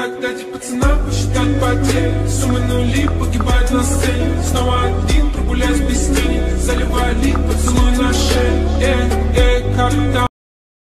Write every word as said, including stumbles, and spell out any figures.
Так дайте пацанам посчитать потери. Суммы нули погибают на сцене. Снова